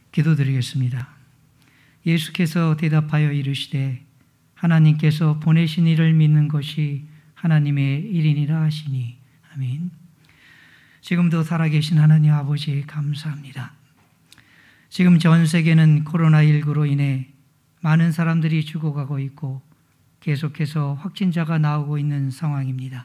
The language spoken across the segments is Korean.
기도드리겠습니다. 예수께서 대답하여 이르시되 하나님께서 보내신 이를 믿는 것이 하나님의 일이니라 하시니 아멘. 지금도 살아계신 하나님 아버지 감사합니다. 지금 전 세계는 코로나19로 인해 많은 사람들이 죽어가고 있고 계속해서 확진자가 나오고 있는 상황입니다.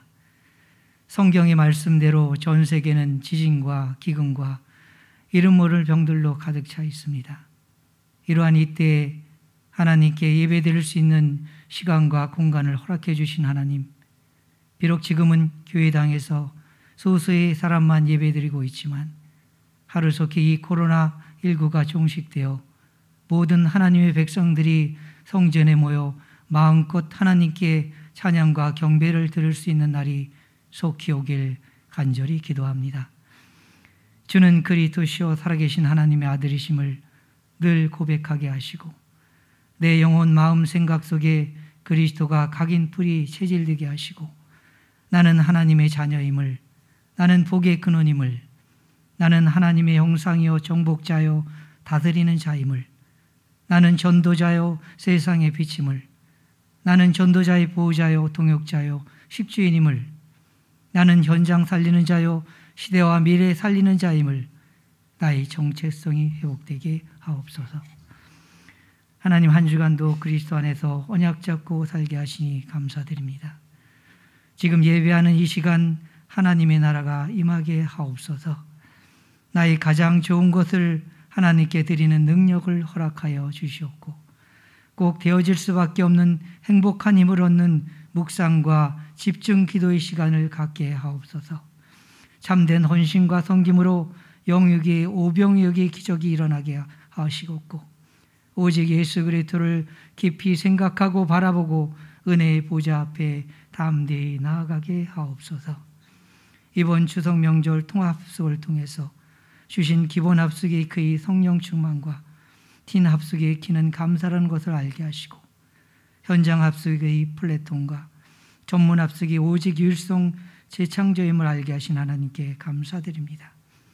성경의 말씀대로 전 세계는 지진과 기근과 이름 모를 병들로 가득 차 있습니다. 이러한 이때에 하나님께 예배드릴 수 있는 시간과 공간을 허락해 주신 하나님, 비록 지금은 교회당에서 소수의 사람만 예배드리고 있지만 하루속히 이 코로나19가 종식되어 모든 하나님의 백성들이 성전에 모여 마음껏 하나님께 찬양과 경배를 드릴 수 있는 날이 속히 오길 간절히 기도합니다. 주는 그리스도시요 살아계신 하나님의 아들이심을 늘 고백하게 하시고 내 영혼 마음 생각 속에 그리스도가 각인 뿌리 체질되게 하시고 나는 하나님의 자녀임을, 나는 복의 근원임을, 나는 하나님의 형상이요 정복자요 다스리는 자임을, 나는 전도자요 세상의 빛임을, 나는 전도자의 보호자요 동역자요 십주인임을, 나는 현장 살리는 자요 시대와 미래 살리는 자임을 나의 정체성이 회복되게 하옵소서. 하나님 한 주간도 그리스도 안에서 언약 잡고 살게 하시니 감사드립니다. 지금 예배하는 이 시간 하나님의 나라가 임하게 하옵소서. 나의 가장 좋은 것을 하나님께 드리는 능력을 허락하여 주시옵고 꼭 되어질 수밖에 없는 행복한 힘을 얻는 묵상과 집중 기도의 시간을 갖게 하옵소서. 참된 헌신과 섬김으로 영육의 오병이어의 기적이 일어나게 하시옵고 오직 예수 그리스도를 깊이 생각하고 바라보고 은혜의 보좌 앞에 담대히 나아가게 하옵소서. 이번 추석 명절 통합합숙을 통해서 주신 기본 합숙의 그의 성령 충만과 틴 합숙에 익히는 감사라는 것을 알게 하시고 현장 합숙의 플랫폼과 전문 합숙이 오직 율성 재창조임을 알게 하신 하나님께 감사드립니다.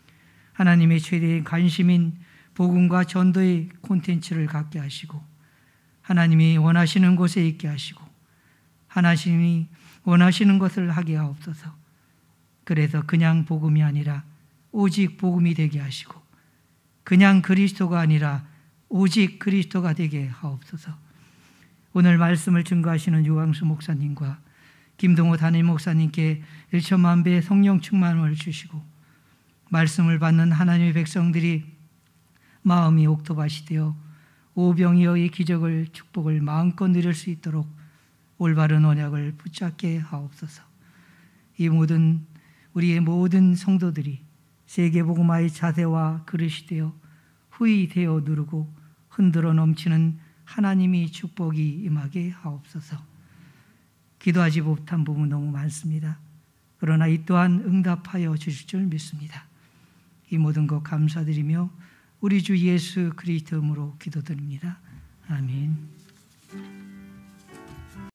하나님의 최대의 관심인 복음과 전도의 콘텐츠를 갖게 하시고 하나님이 원하시는 곳에 있게 하시고 하나님이 원하시는 것을 하게 하옵소서. 그래서 그냥 복음이 아니라 오직 복음이 되게 하시고 그냥 그리스도가 아니라 오직 그리스도가 되게 하옵소서. 오늘 말씀을 증거하시는 유광수 목사님과 김동호 담임 목사님께 1천만 배의 성령 충만을 주시고 말씀을 받는 하나님의 백성들이 마음이 옥토밭이 되어 오병이어의 기적을 축복을 마음껏 누릴 수 있도록 올바른 언약을 붙잡게 하옵소서. 이 모든 우리의 모든 성도들이 세계복음화의 자세와 그릇이 되어 후히 되어 누르고 흔들어 넘치는 하나님의 축복이 임하게 하옵소서. 기도하지 못한 부분 너무 많습니다. 그러나 이 또한 응답하여 주실 줄 믿습니다. 이 모든 것 감사드리며 우리 주 예수 그리스도 이름으로 기도드립니다. 아멘.